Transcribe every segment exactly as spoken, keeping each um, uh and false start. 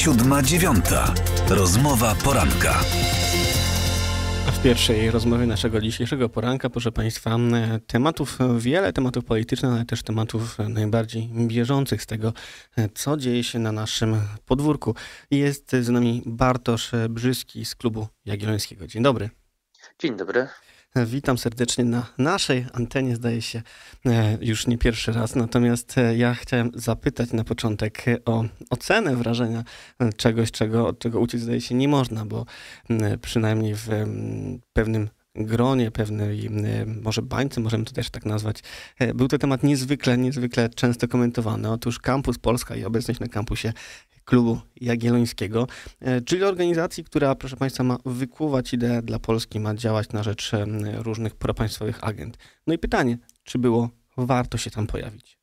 Siódma dziewiąta. Rozmowa poranka. W pierwszej rozmowie naszego dzisiejszego poranka, proszę Państwa, tematów wiele, tematów politycznych, ale też tematów najbardziej bieżących z tego, co dzieje się na naszym podwórku. Jest z nami Bartosz Brzyski z Klubu Jagiellońskiego. Dzień dobry. Dzień dobry. Witam serdecznie na naszej antenie, zdaje się już nie pierwszy raz. Natomiast ja chciałem zapytać na początek o ocenę wrażenia czegoś, czego, od czego uciec zdaje się nie można, bo przynajmniej w pewnym gronie, pewnej może bańce, możemy to też tak nazwać, był to temat niezwykle, niezwykle często komentowany. Otóż Campus Polska i obecność na kampusie Klubu Jagiellońskiego, czyli organizacji, która, proszę Państwa, ma wykuwać ideę dla Polski, ma działać na rzecz różnych propaństwowych agend. No i pytanie, czy było warto się tam pojawić?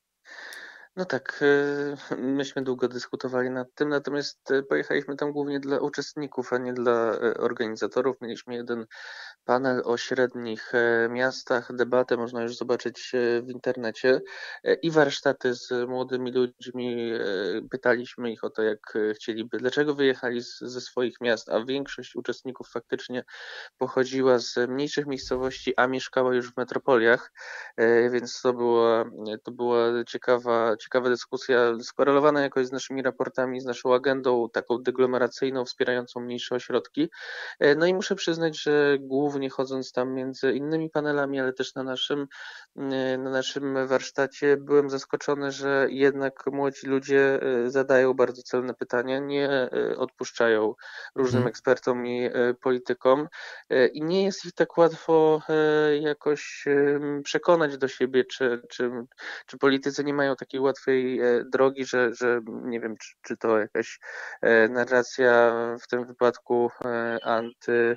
No tak, myśmy długo dyskutowali nad tym, natomiast pojechaliśmy tam głównie dla uczestników, a nie dla organizatorów. Mieliśmy jeden panel o średnich miastach, debatę można już zobaczyć w internecie i warsztaty z młodymi ludźmi. Pytaliśmy ich o to, jak chcieliby, dlaczego wyjechali z, ze swoich miast, a większość uczestników faktycznie pochodziła z mniejszych miejscowości, a mieszkała już w metropoliach, więc to była, to była ciekawa, ciekawa dyskusja, skorelowana jakoś z naszymi raportami, z naszą agendą taką deglomeracyjną, wspierającą mniejsze ośrodki. No i muszę przyznać, że głównie chodząc tam między innymi panelami, ale też na naszym, na naszym warsztacie byłem zaskoczony, że jednak młodzi ludzie zadają bardzo celne pytania, nie odpuszczają różnym Mhm. ekspertom i politykom i nie jest ich tak łatwo jakoś przekonać do siebie, czy, czy, czy politycy nie mają takiej łatwej drogi, że, że nie wiem, czy, czy to jakaś narracja w tym wypadku anty,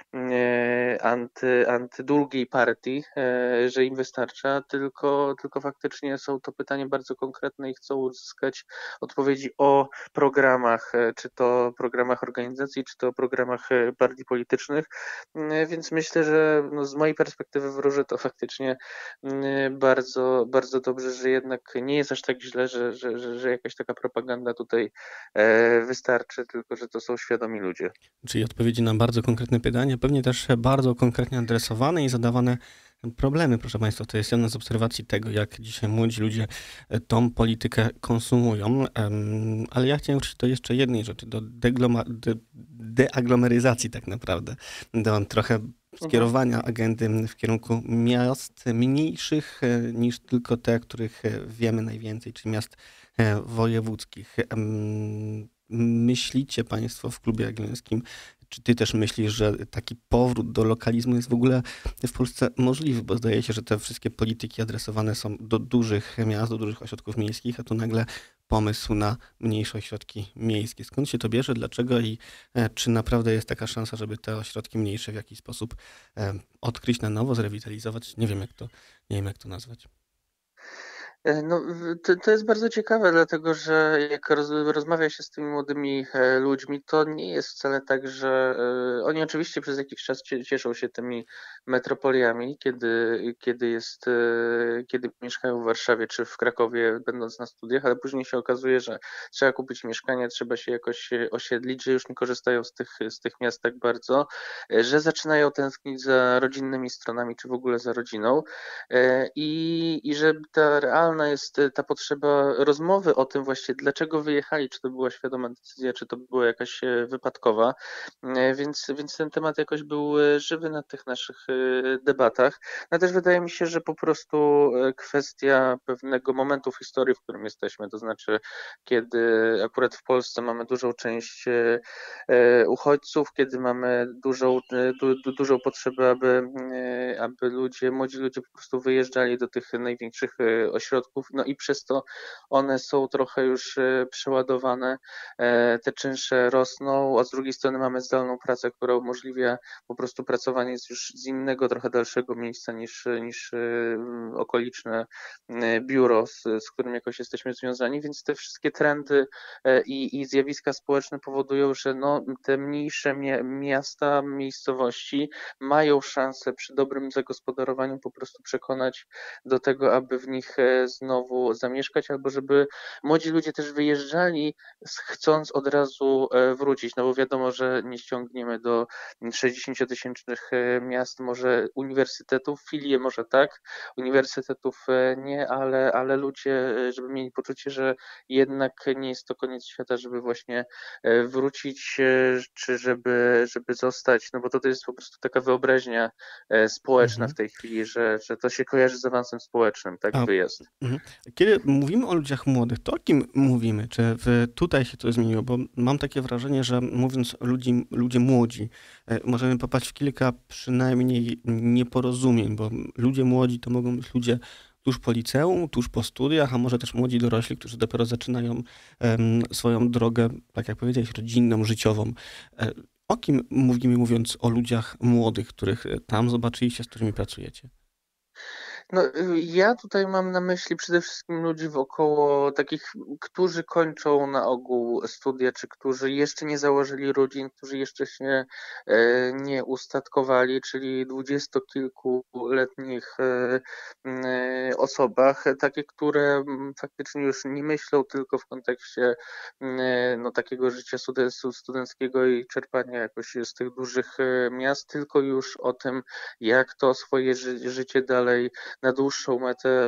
anty, antydługiej partii, że im wystarcza, tylko, tylko faktycznie są to pytania bardzo konkretne i chcą uzyskać odpowiedzi o programach, czy to programach organizacji, czy to programach partii politycznych, więc myślę, że no z mojej perspektywy wróży to faktycznie bardzo, bardzo dobrze, że jednak nie jest aż tak źle, że, że, że, że jakaś taka propaganda tutaj wystarczy, tylko że to są świadomi ludzie. Czyli odpowiedzi na bardzo konkretne pytania, pewnie też bardzo konkretnie adresowane i zadawane problemy, proszę Państwa. To jest jedna z obserwacji tego, jak dzisiaj młodzi ludzie tą politykę konsumują. Ale ja chciałem wrócić do jeszcze jednej rzeczy, do degloma- deaglomeryzacji tak naprawdę, do trochę skierowania agendy w kierunku miast mniejszych niż tylko te, których wiemy najwięcej, czyli miast wojewódzkich. Myślicie Państwo w Klubie Jagiellońskim, czy ty też myślisz, że taki powrót do lokalizmu jest w ogóle w Polsce możliwy? Bo zdaje się, że te wszystkie polityki adresowane są do dużych miast, do dużych ośrodków miejskich, a tu nagle pomysł na mniejsze ośrodki miejskie. Skąd się to bierze? Dlaczego? I czy naprawdę jest taka szansa, żeby te ośrodki mniejsze w jakiś sposób odkryć na nowo, zrewitalizować? Nie wiem, jak to, nie wiem, jak to nazwać. No, to, to jest bardzo ciekawe, dlatego że jak roz, rozmawia się z tymi młodymi ludźmi, to nie jest wcale tak, że oni oczywiście przez jakiś czas cieszą się tymi metropoliami, kiedy, kiedy, jest, kiedy mieszkają w Warszawie czy w Krakowie, będąc na studiach, ale później się okazuje, że trzeba kupić mieszkanie, trzeba się jakoś osiedlić, że już nie korzystają z tych, z tych miast tak bardzo, że zaczynają tęsknić za rodzinnymi stronami, czy w ogóle za rodziną i, i że ta realna jest ta potrzeba rozmowy o tym właśnie, dlaczego wyjechali, czy to była świadoma decyzja, czy to była jakaś wypadkowa, więc, więc ten temat jakoś był żywy na tych naszych debatach. No też wydaje mi się, że po prostu kwestia pewnego momentu w historii, w którym jesteśmy, to znaczy kiedy akurat w Polsce mamy dużą część uchodźców, kiedy mamy dużą, du, dużą potrzebę, aby, aby ludzie, młodzi ludzie po prostu wyjeżdżali do tych największych ośrodków, no i przez to one są trochę już przeładowane, te czynsze rosną, a z drugiej strony mamy zdalną pracę, która umożliwia po prostu pracowanie już z innego, trochę dalszego miejsca niż, niż okoliczne biuro, z, z którym jakoś jesteśmy związani, więc te wszystkie trendy i, i zjawiska społeczne powodują, że no, te mniejsze mie- miasta, miejscowości mają szansę przy dobrym zagospodarowaniu po prostu przekonać do tego, aby w nich znowu zamieszkać, albo żeby młodzi ludzie też wyjeżdżali, chcąc od razu wrócić, no bo wiadomo, że nie ściągniemy do sześćdziesięciotysięcznych miast może uniwersytetów, filie może tak, uniwersytetów nie, ale, ale ludzie, żeby mieli poczucie, że jednak nie jest to koniec świata, żeby właśnie wrócić, czy żeby, żeby zostać, no bo to, to jest po prostu taka wyobraźnia społeczna Mhm. w tej chwili, że, że to się kojarzy z awansem społecznym, tak, A, wyjazd. mhm. Kiedy mówimy o ludziach młodych, to o kim mówimy? Czy w, tutaj się coś zmieniło? Bo mam takie wrażenie, że mówiąc ludzi, ludzie młodzi, e, możemy popaść w kilka przynajmniej nieporozumień, bo ludzie młodzi to mogą być ludzie tuż po liceum, tuż po studiach, a może też młodzi dorośli, którzy dopiero zaczynają em, swoją drogę, tak jak powiedziałeś, rodzinną, życiową. E, o kim mówimy, mówiąc o ludziach młodych, których tam zobaczyliście, z którymi pracujecie? No, y, ja tutaj mam na myśli przede wszystkim ludzi wokoło takich, którzy kończą na ogół studia, czy którzy jeszcze nie założyli rodzin, którzy jeszcze się e, nie ustatkowali, czyli dwudziestokilkuletnich e, e, osobach, takie, które mm, faktycznie już nie myślą tylko w kontekście e, no, takiego życia studenc- studenckiego i czerpania jakoś z tych dużych e, miast, tylko już o tym, jak to swoje ży- życie dalej na dłuższą metę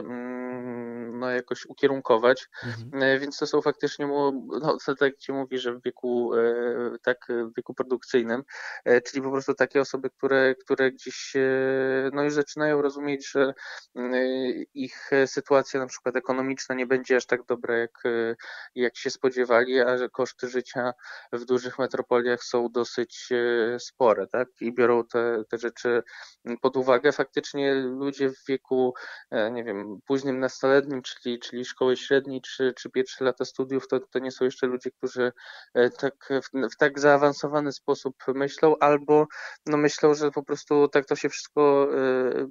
mm, no, jakoś ukierunkować. Mhm. E, Więc to są faktycznie, mu- no, to tak jak ci mówi, że w wieku, e, tak, w wieku produkcyjnym, e, czyli po prostu takie osoby, które, które gdzieś e, no, już zaczynają rozumieć, że mm, e, ich sytuacja na przykład ekonomiczna nie będzie aż tak dobra, jak, e, jak się spodziewali, a że koszty życia w dużych metropoliach są dosyć e, spore, tak? I biorą te, te rzeczy pod uwagę. Faktycznie ludzie w wieku, e, nie wiem, późnym nastoletnim, czyli, czyli szkoły średniej, czy, czy pierwsze lata studiów, to, to nie są jeszcze ludzie, którzy e, tak w, w tak zaawansowany sposób myślą, albo no myślą, że po prostu tak to się wszystko, e,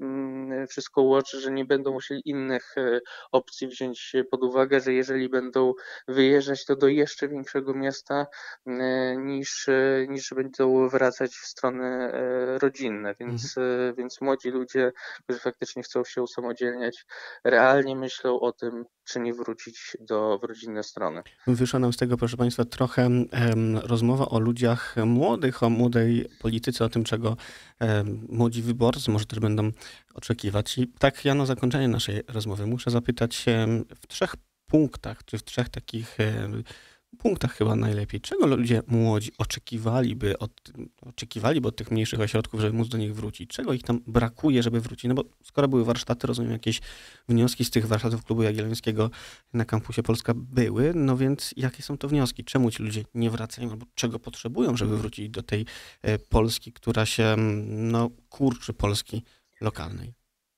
mm, wszystko ułoży, że nie będą musieli innych e, opcji wziąć pod uwagę, że jeżeli będą wyjeżdżać, to do jeszcze większego miasta e, niż, e, niż będą wracać w strony e, rodzinne, Mhm. więc, e, więc młodzi ludzie, którzy faktycznie chcą się usamodzielniać, realnie myślą o tym, czy nie wrócić do w rodzinne strony. Wyszła nam z tego, proszę Państwa, trochę em, rozmowa o ludziach młodych, o młodej polityce, o tym, czego em, młodzi wyborcy może też będą oczekiwać. I tak ja na zakończenie naszej rozmowy muszę zapytać em, w trzech punktach, czy w trzech takich em, punktach chyba najlepiej, czego ludzie młodzi oczekiwaliby od, oczekiwaliby od tych mniejszych ośrodków, żeby móc do nich wrócić? Czego ich tam brakuje, żeby wrócić? No bo skoro były warsztaty, rozumiem, jakieś wnioski z tych warsztatów Klubu Jagiellońskiego na kampusie Polska były, no więc jakie są to wnioski? Czemu ci ludzie nie wracają, albo czego potrzebują, żeby wrócić do tej e, Polski, która się, mm, no, kurczy Polski lokalnej?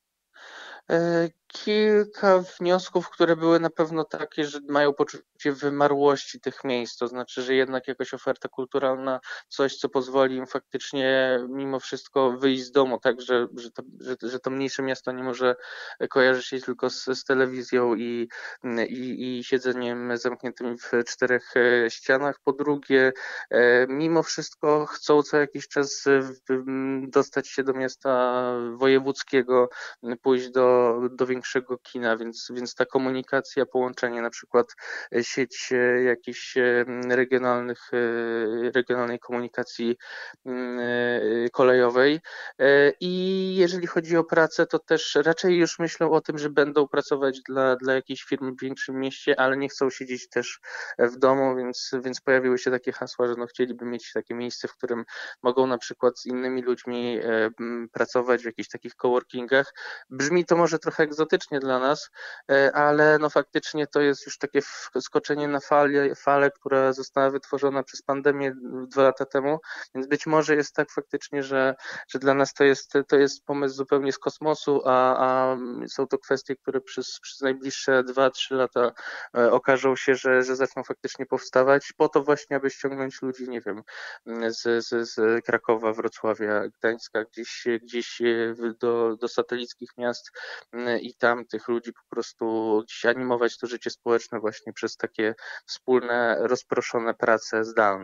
E, Kilka wniosków, które były na pewno takie, że mają poczucie wymarłości tych miejsc, to znaczy, że jednak jakaś oferta kulturalna, coś, co pozwoli im faktycznie mimo wszystko wyjść z domu, tak, że, że, to, że, że to mniejsze miasto nie może kojarzyć się tylko z, z telewizją i, i, i siedzeniem zamkniętym w czterech e, ścianach. Po drugie, e, mimo wszystko chcą co jakiś czas e, w- dostać się do miasta wojewódzkiego, pójść do, do większego kina, więc, więc ta komunikacja, połączenie na przykład e, sieć e, jakichś e, regionalnych, e, regionalnej komunikacji mm, e, kolejowej. E, I jeżeli chodzi o pracę, to też raczej już myślą o tym, że będą pracować dla, dla jakiejś firmy w większym mieście, ale nie chcą siedzieć też w domu, więc, więc pojawiły się takie hasła, że no chcieliby mieć takie miejsce, w którym mogą na przykład z innymi ludźmi e, m, pracować w jakichś takich coworkingach. Brzmi to może trochę egzotycznie dla nas, e, ale no faktycznie to jest już takie skoczenie na falę, falę, która została wytworzona przez pandemię dwa lata temu, więc być może jest tak faktycznie, że, że dla nas to jest, to jest pomysł zupełnie z kosmosu, a, a są to kwestie, które przez, przez najbliższe dwa trzy lata e, okażą się, że, że zaczną faktycznie powstawać, po to właśnie, aby ściągnąć ludzi, nie wiem, z, z, z Krakowa, Wrocławia, Gdańska, gdzieś, gdzieś e, w- do, do satelickich miast m, i tam tych ludzi po prostu gdzieś animować to życie społeczne właśnie przez takie wspólne, rozproszone prace zdalne.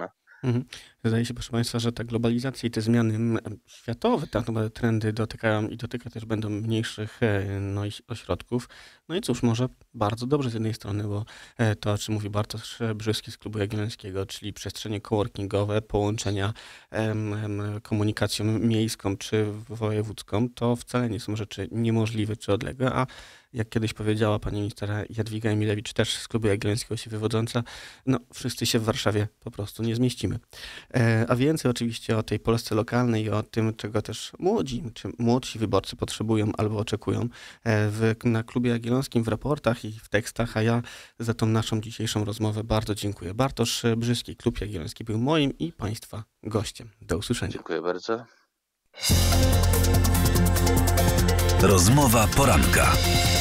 Mhm. Wydaje się, proszę Państwa, że ta globalizacja i te zmiany m, światowe, tak naprawdę trendy dotykają i dotyka też będą mniejszych e, no, i ośrodków. No i cóż, może bardzo dobrze z jednej strony, bo e, to, o czym mówi Bartosz Brzyski z Klubu Jagiellońskiego, czyli przestrzenie coworkingowe, połączenia em, em, komunikacją miejską czy wojewódzką, to wcale nie są rzeczy niemożliwe czy odległe, a jak kiedyś powiedziała pani minister Jadwiga Emilewicz, też z Klubu Jagiellońskiego się wywodząca, no wszyscy się w Warszawie po prostu nie zmieścimy. E, a więcej oczywiście o tej Polsce lokalnej i o tym, czego też młodzi, czy młodsi wyborcy potrzebują albo oczekują e, w, na Klubie Jagiellońskim w raportach i w tekstach, a ja za tą naszą dzisiejszą rozmowę bardzo dziękuję. Bartosz Brzyski, Klub Jagielloński był moim i Państwa gościem. Do usłyszenia. Dziękuję bardzo. Rozmowa poranka.